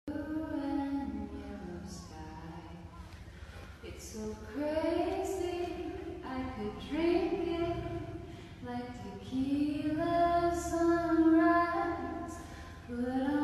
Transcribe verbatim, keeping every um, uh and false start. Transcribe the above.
and yellow sky. It's so crazy, I could drink it like tequila sunrise, but I'm